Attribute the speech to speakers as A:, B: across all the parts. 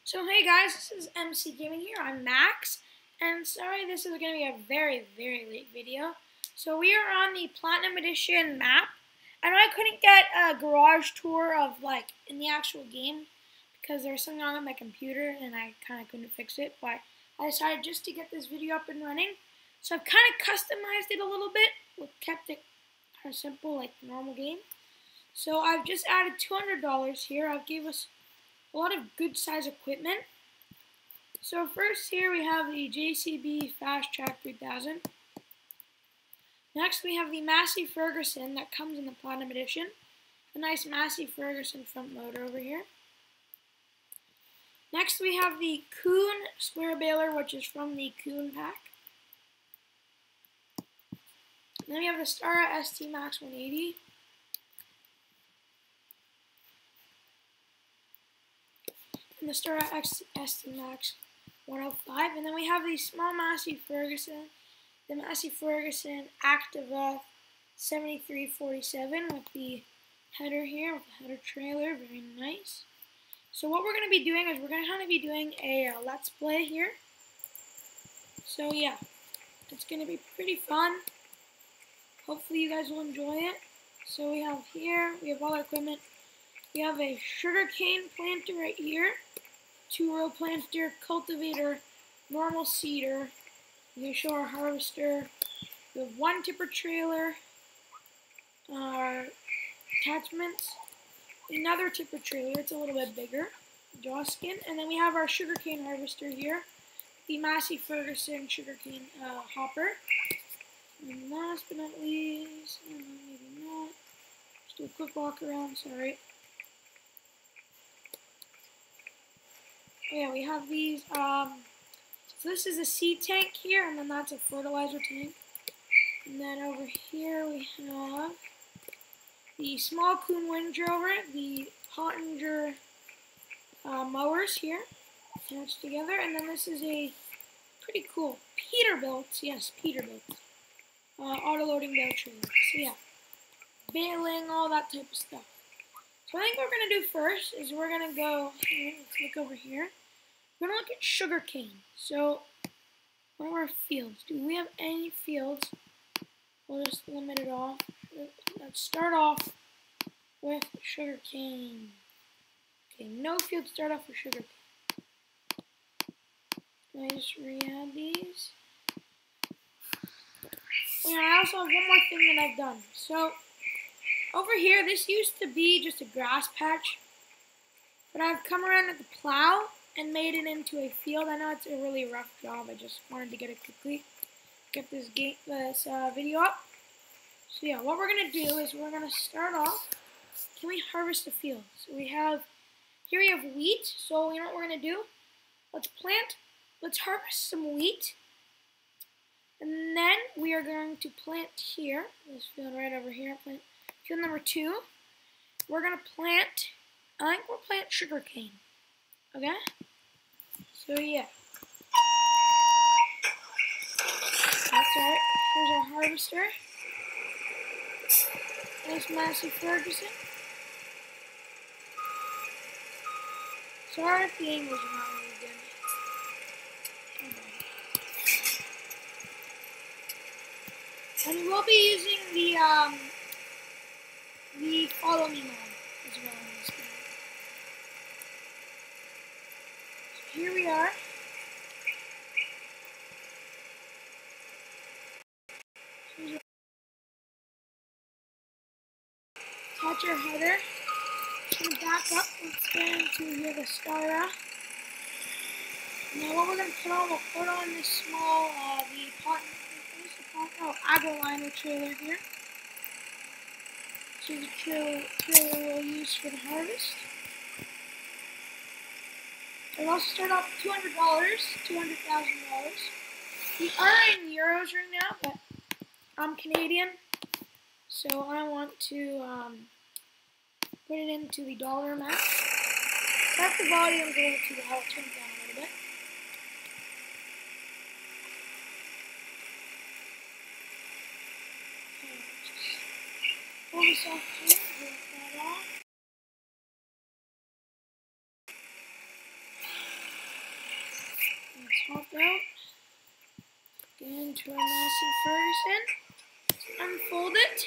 A: So hey guys, this is MC Gaming here. I'm Max, and sorry this is going to be a very late video. So we are on the Platinum Edition map. I know I couldn't get a garage tour of in the actual game because there was something wrong with my computer and I kind of couldn't fix it, but I decided just to get this video up and running. So I've kind of customized it a little bit, kept it kind of simple like the normal game. So I've just added $200 here. I've gave us a lot of good size equipment. So first here we have the JCB Fast Track 3000. Next we have the Massey Ferguson that comes in the Platinum Edition. A nice Massey Ferguson front loader over here. Next we have the Kuhn square baler, which is from the Kuhn pack. And then we have the Stara ST Max 180. And the Stara ST Max 105, and then we have the small Massey Ferguson, the Massey Ferguson Activa 7347 with the header here, with the header trailer, very nice. So what we're going to be doing is we're going to kind of be doing a let's play here. So yeah, it's going to be pretty fun. Hopefully you guys will enjoy it. So we have all our equipment. We have a sugarcane planter right here. 2-row planter, cultivator, normal seeder. We can show our harvester. We have one tipper trailer, our attachments, another tipper trailer, it's a little bit bigger, jaw skin, and then we have our sugarcane harvester here, the Massey Ferguson sugarcane hopper. And last but not least, maybe not, just do a quick walk around, sorry. Yeah, we have these, so this is a seed tank here, and then that's a fertilizer tank. And then over here we have the small Kuhn Windrover, the Pottinger mowers here, attached together. And then this is a pretty cool Peterbilt, yes, Peterbilt, auto-loading bale trailer. So yeah, baling, all that type of stuff. So I think what we're going to do first is we're going to go, let's look over here. We're going to look at sugarcane. So, what are our fields? Do we have any fields? We'll just limit it off. Let's start off with sugarcane. Okay, no fields start off with sugarcane. Let me just re-add these. And I also have one more thing that I've done. So, over here, this used to be just a grass patch. But I've come around with the plow and made it into a field. I know it's a really rough job. I just wanted to get it quickly, get this video up. So yeah, what we're gonna do is we're gonna start off. Can we harvest the field? So here we have wheat. So you know what we're gonna do? Let's harvest some wheat, and then we are going to plant here. This field right over here. Plant field number 2. We're gonna plant. I think we'll plant sugarcane. Okay? So yeah. That's alright. Here's our harvester. Nice Massey Ferguson. Sorry if the English is not really good. Okay. And we'll be using the follow me mod as well in this game. Here we are. Attach our header. Going to back up. Let's get into here the Stara. Now what we're going to put on, we'll put on this small, AgroLiner trailer here. So the trailer we'll use for the harvest. We'll also start off with $200,000. We are in euros right now, but I'm Canadian, so I want to put it into the dollar amount. That's the volume a little too loud. I'll turn it down a little bit. Okay, just pull this off here, break that off. hop out. Get into our Massey Ferguson. Unfold it.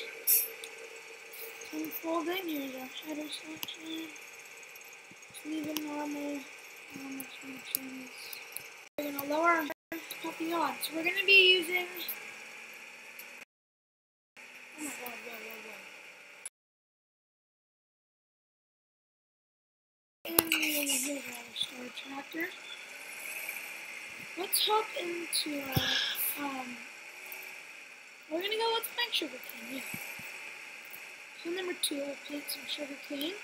A: Unfold it. Here's our header section. Leave it normal functions. We're going to lower our Papillon. So we're going to be using. Oh my god, whoa. And here's our Star Tractor. Let's hop into our, we're going to go with plant sugar cane, yeah. So number 2, I'll plant some sugar cane.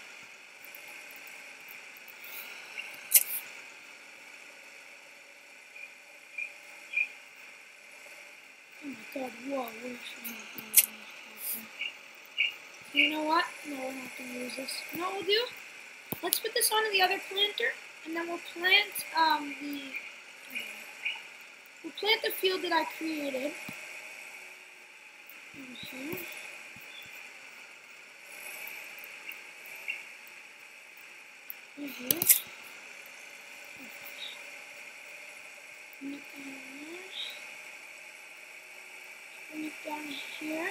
A: Oh my god, whoa, we should not be using this. You know what? No, we're not going to use this. You know what we'll do? Let's put this onto the other planter, and then we'll plant the field that I created. Over here. Right here. Bring it down there. Bring it down here.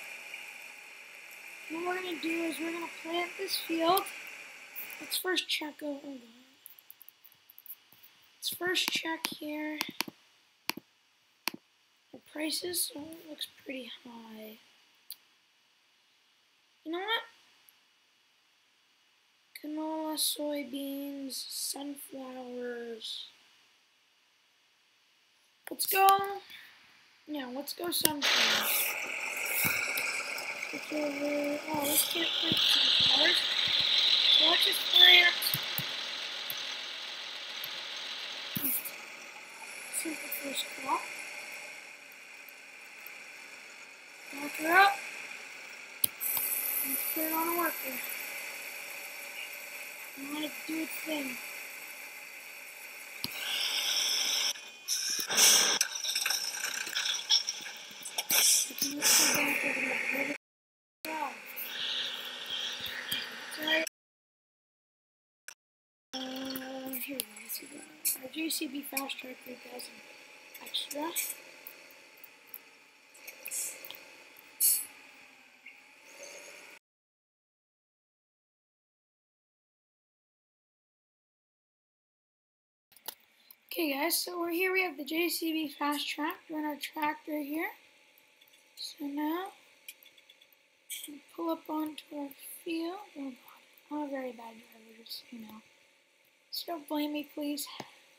A: And what we're going to do is we're going to plant this field. Let's first check over. Let's first check here. The prices, so it looks pretty high. You know what? Canola, soybeans, sunflowers. Let's go sunflowers. Oh, let's can't plant sunflowers. So let's just plant simple first crop. Knock her up. Let's put it on a worker. I want it to do its thing. Here we go. Let's see that. Our JCB Fast Track 3000 extra. Okay guys, so we're here, we have the JCB Fast Track, run our tractor here. So now, we'll pull up onto our field. Oh god, I'm a very bad driver, just so you know. So don't blame me, please.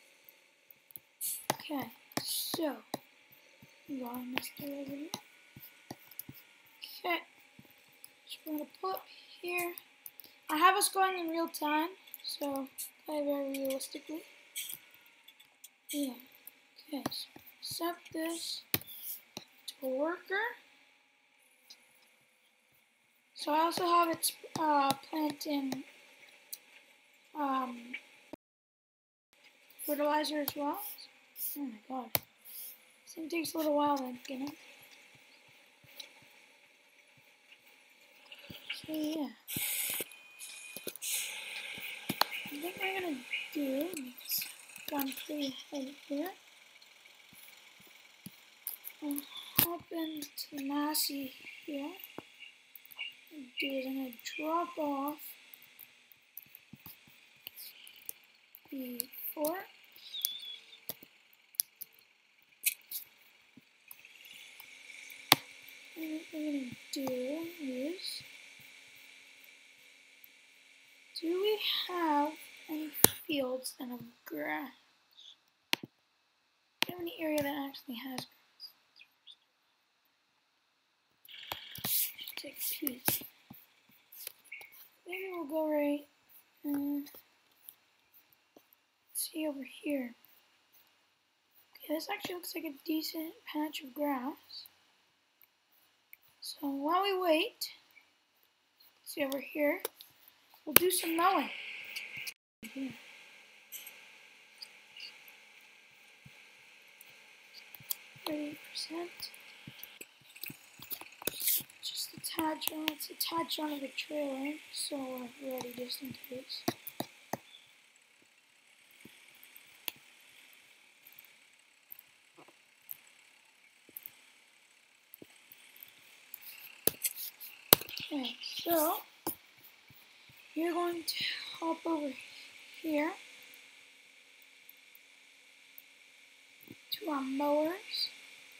A: Okay, so, wrong Mr. over here. Okay, so we're going to pull up here. I have us going in real time, so play very realistically. Yeah, okay, so set this to a worker. So I also have it planting fertilizer as well. Oh my god, this thing takes a little while to get in. So yeah, I think I'm gonna do is run pretty ahead here. I'll hop into the Massey here. What I'm gonna do is I'm gonna drop off the fork. And what we're gonna do is, do we have any fields and of grass? Do we have any area that actually has grass? Take a peek. Maybe we'll go right and see over here. Okay, this actually looks like a decent patch of grass. So while we wait, see over here, we'll do some mowing. 30%. Just a tad on, it's a tad on of the trailer, so we're ready just in case. Okay, so you're going to hop over here to our mowers.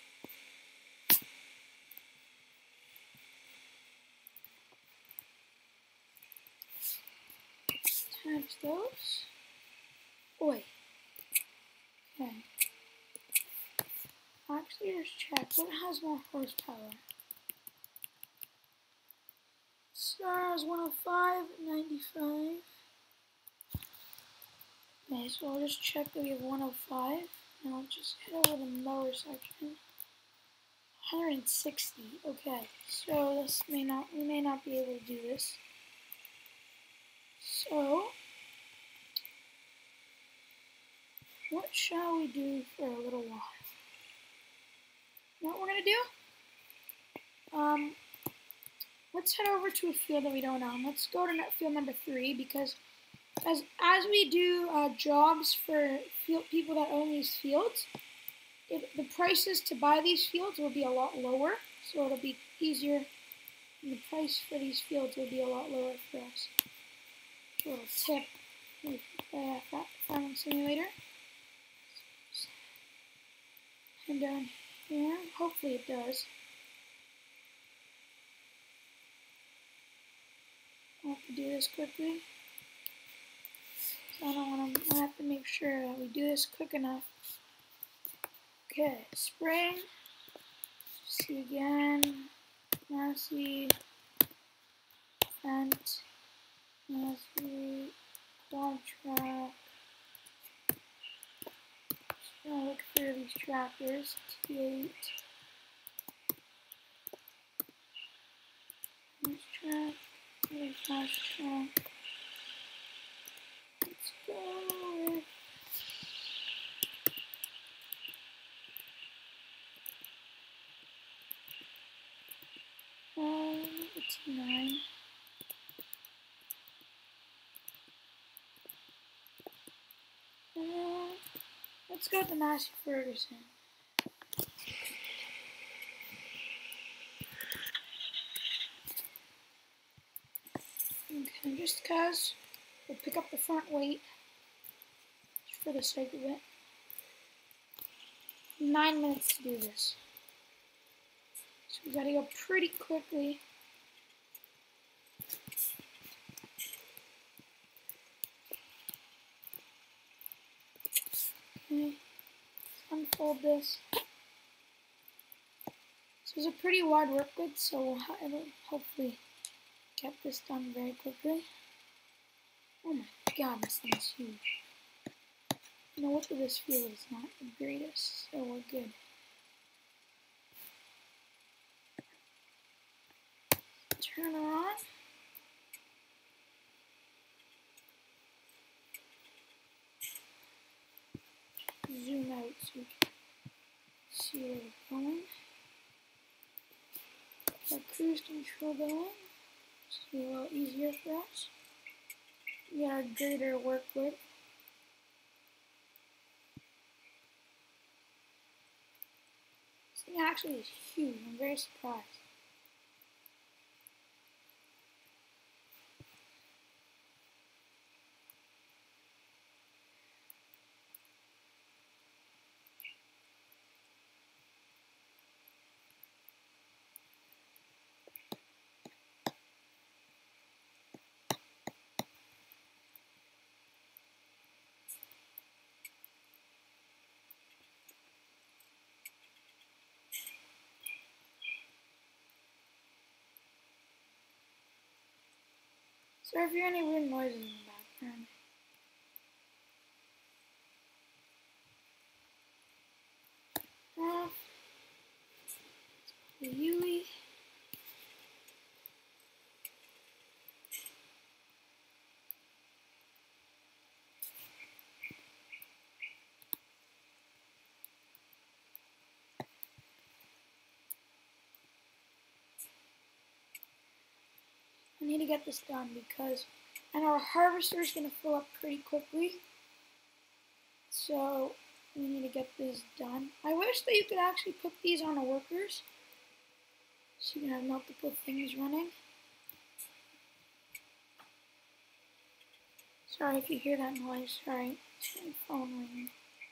A: Times those. Oh, wait. Okay. Actually, let's check. What has more horsepower? Stars 105, 95. Okay, so I'll just check that we have 105. And I'll just head over the mower section. 160. Okay, so we may not be able to do this. So, what shall we do for a little while? You know what we're gonna do? Let's head over to a field that we don't own. Let's go to field number 3 because as we do jobs for people that own these fields, the prices to buy these fields will be a lot lower, so it'll be easier. And the price for these fields will be a lot lower for us. A little tip with Farming Simulator. And down here, hopefully it does. I'll have to do this quickly. I don't want to. I have to make sure that we do this quick enough. Okay, spraying. See again. Massey. Fent. Massey. Quadtrac. Just gonna look through these tractors. T8. Fast track. Really fast track. Let's go with the T9. Let's go with the Massey Ferguson. Okay, just because we'll pick up the front weight just for the sake of it. 9 minutes to do this. So we gotta go pretty quickly. Okay, unfold this. This is a pretty wide workwood, so it'll hopefully get this done very quickly. Oh my god, this thing is huge. You know, look at this field, it's not the greatest, so we're good. Turn her on. Zoom out so we can see where we're going. Our cruise control going. It's a little easier for us. We got our grader to work with. This thing actually is huge. I'm very surprised. Sorry if you hear any weird noises in the background. Off. The Yui. I need to get this done because I know our harvester is going to fill up pretty quickly. So we need to get this done. I wish that you could actually put these on the workers so you can have multiple things running. Sorry if you hear that noise. Sorry, it's my phone ringing.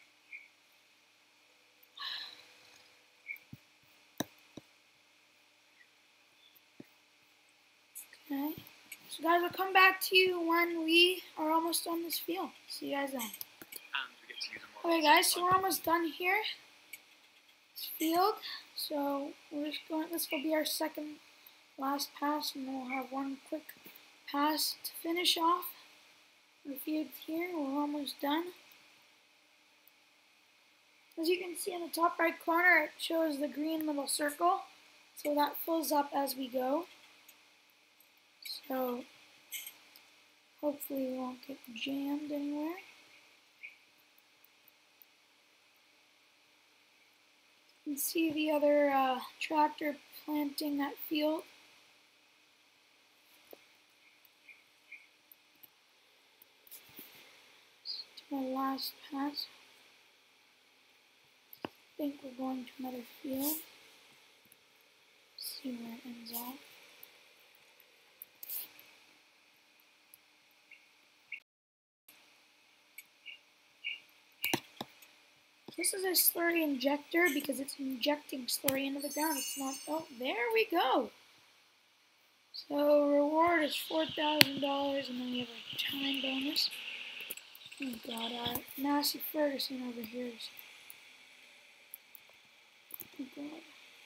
A: Okay. So guys, I'll come back to you when we are almost done this field. See you guys then. Okay guys, so we're almost done here. This field. So we're just going, this will be our second last pass, and then we'll have one quick pass to finish off the field here. We're almost done. As you can see in the top right corner, it shows the green little circle. So that fills up as we go. So hopefully we won't get jammed anywhere. You can see the other tractor planting that field. To my last pass. I think we're going to another field. See where it ends up. This is a slurry injector because it's injecting slurry into the ground. It's not. Oh, there we go. So reward is $4,000, and then we have a time bonus. Oh God, Massey Ferguson over here is. Oh God.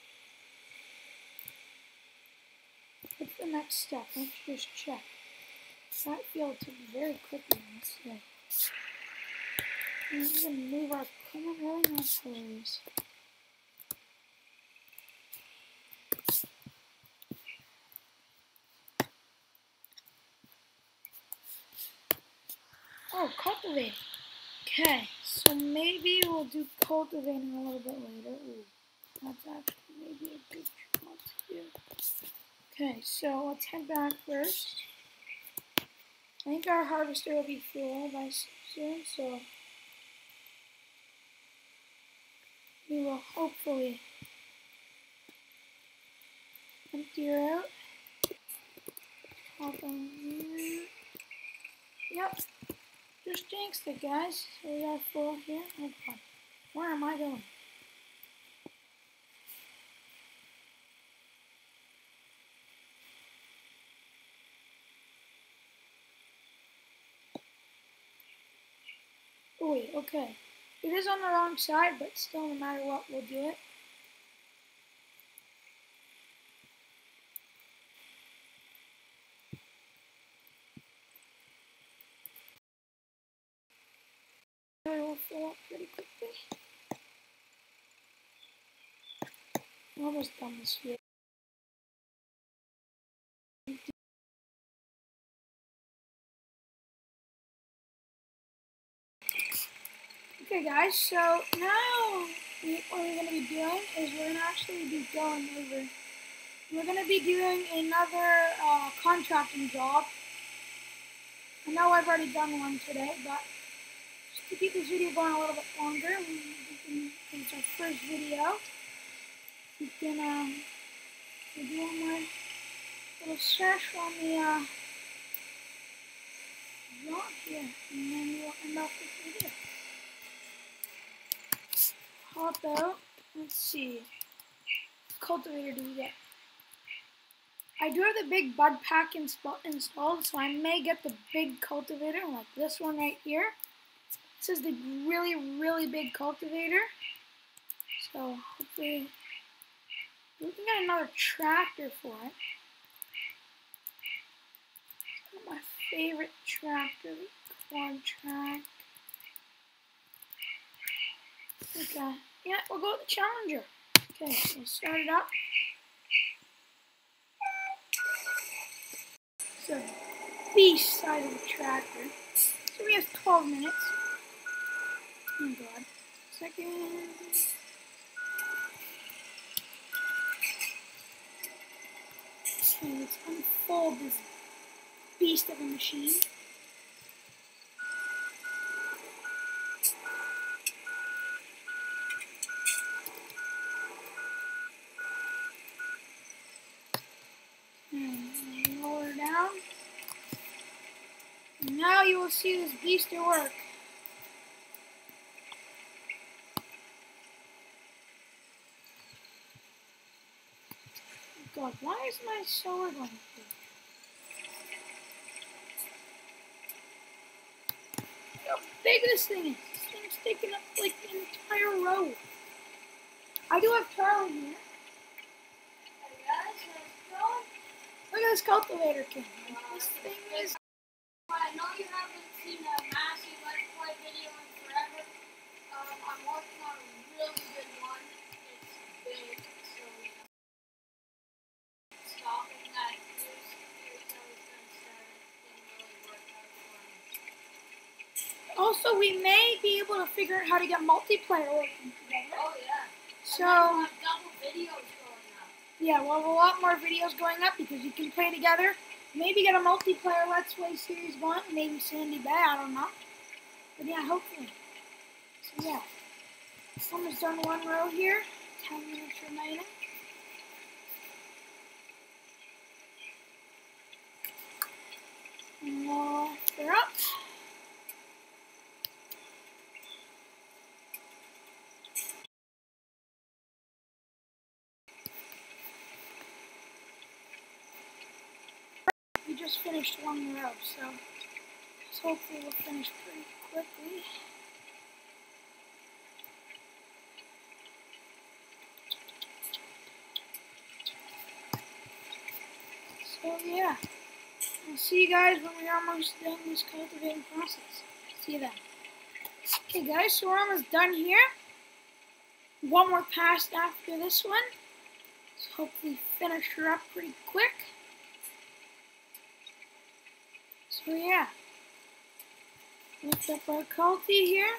A: What's the next step? Let's just check. That field took very quickly. Let's see. We're gonna move our equipment really nice hilarious. Oh, cultivate. Okay, so maybe we'll do cultivating a little bit later. Ooh, that's actually maybe a good spot to do. Okay, so let's head back first. I think our harvester will be full by soon, so we will hopefully empty her out. Hop on here. Yep, just jinxed it, guys. So we got full here. Oh God, where am I going? Oh wait, okay. It is on the wrong side, but still, no matter what, we'll do it. It will fill up pretty quickly. I'm almost done this field. Okay guys, so now what we're going to be doing is we're going to actually be going over, we're going to be doing another contracting job. I know I've already done one today, but just to keep this video going a little bit longer, it's our first video, we can do one more little search on the job here, and then we'll end off this video. Hop out. Let's see. Cultivator do we get? I do have the big bud pack installed, so I may get the big cultivator, like this one right here. This is the really, really big cultivator. So hopefully we can get another tractor for it. It's my favorite tractor, the Quadtrac. Okay, yeah, we'll go with the Challenger. Okay, so we'll start it up. It's a beast size of a tractor. So we have 12 minutes. Oh God. Second. Okay, let's unfold this beast of a machine. Now you will see this beast at work. God, why is my solar going through? Look how big this thing is. This thing's taking up like the entire road. I do have Charlie here. Hey guys, how's it going? Look at this cultivator king. This thing is...
B: I know you haven't seen a massive Let's Play video in forever. I'm working on a really good one. It's big, so stopping that news I was going to start didn't really work out for me.
A: Also, we may be able to figure out how to get multiplayer working together.
B: Oh yeah.
A: So,
B: and then we'll have double videos going up.
A: Yeah, we'll have a lot more videos going up because you can play together. Maybe get a multiplayer Let's Play series going, maybe Sandy Bay, I don't know. But yeah, hopefully. So yeah. Almost done one row here. 10 minutes remaining. And they're up. We just finished one row, so hopefully we'll finish pretty quickly. So yeah, I'll see you guys when we're almost done this cultivating process. See you then. Okay guys, so we're almost done here. One more pass after this one. So hopefully finish her up pretty quick. So yeah. Lift up our culti here.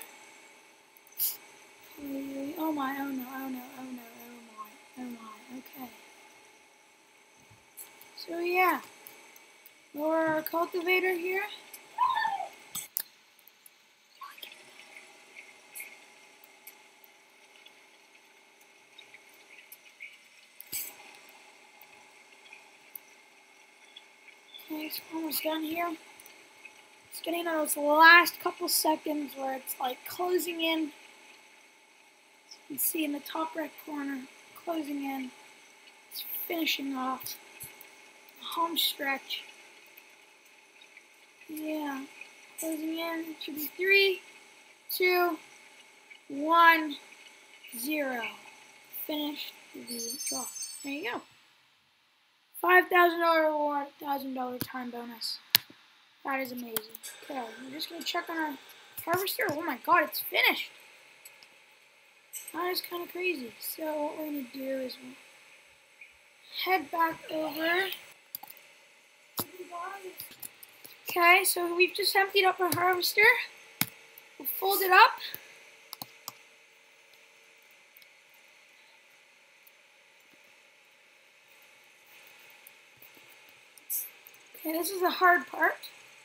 A: Oh my, oh no, oh no, oh no, oh my, okay. So yeah. Lower our cultivator here. Okay, it's almost done here. It's getting to those last couple seconds where it's like closing in. As you can see in the top right corner, closing in. It's finishing off the home stretch. Yeah, closing in. It should be 3, 2, 1, 0. Finished the draw. There you go. $5,000 reward, $1,000 time bonus. That is amazing. Okay, we're just gonna check on our harvester. Oh my god, it's finished. That is kind of crazy. So what we're gonna do is we'll head back over. Okay, so we've just emptied up our harvester. We'll fold it up. Okay, this is the hard part.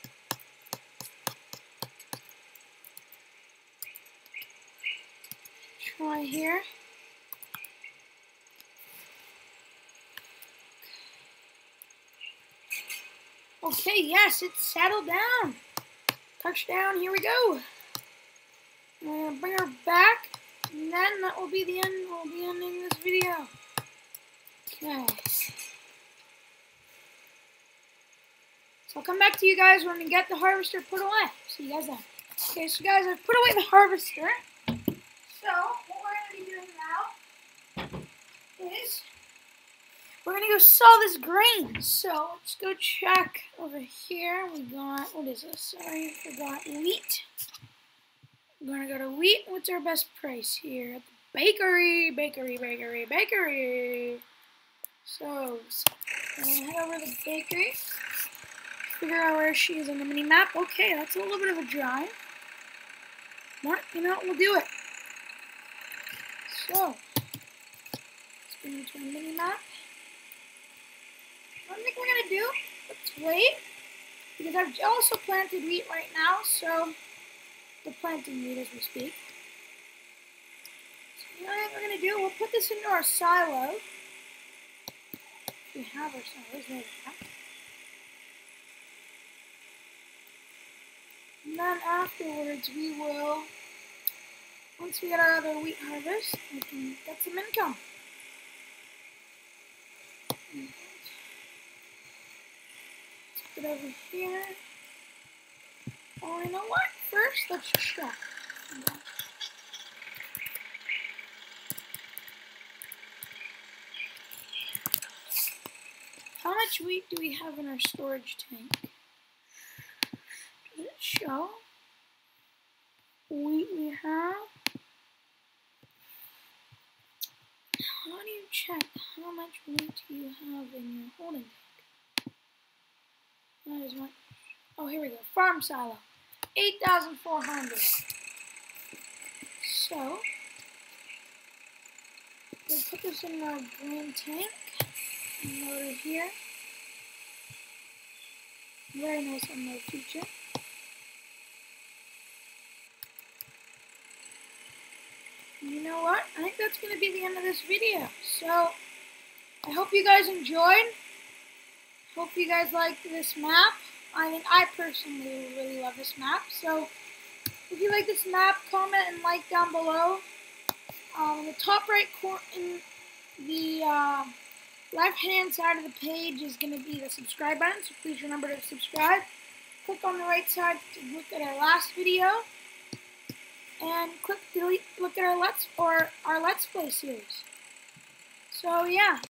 A: Try here. Okay, yes, it's settled down. Touchdown, here we go. I'm gonna bring her back, and then that will be the end. We'll be ending this video. Okay. So I'll come back to you guys when we get the harvester put away. See you guys then. Okay, so guys, I've put away the harvester. So what we're gonna be doing now is we're gonna go sell this grain. So let's go check over here. We got, what is this? Sorry, I forgot wheat. We're gonna go to wheat. What's our best price here? At the bakery, bakery. So we're gonna head over to the bakery. Figure out where she is on the mini map. Okay, that's a little bit of a drive. What? You know what? We'll do it. So let's go into our mini map. What I think we're gonna do? Let's wait because I've also planted wheat right now, so we're planting wheat as we speak. So what I think we're gonna do? We'll put this into our silo. We have our silos. There we go. And then afterwards we will, once we get our other wheat harvest, we can get some income. Let's put it over here. Oh, you know what? First, let's check. How much wheat do we have in our storage tank? Does it show? Wheat we have. How do you check how much wheat you have in your holding tank? That is one. Oh, here we go. Farm silo. 8,400. So, we'll put this in our grain tank. And over here. Very nice unload feature. You know what? I think that's going to be the end of this video. So, I hope you guys enjoyed. Hope you guys liked this map. I personally really love this map. So, if you like this map, comment and like down below. In the top right corner, in the left-hand side of the page is going to be the subscribe button. So please remember to subscribe. Click on the right side to look at our last video. And click to look at our Let's Play series. So yeah.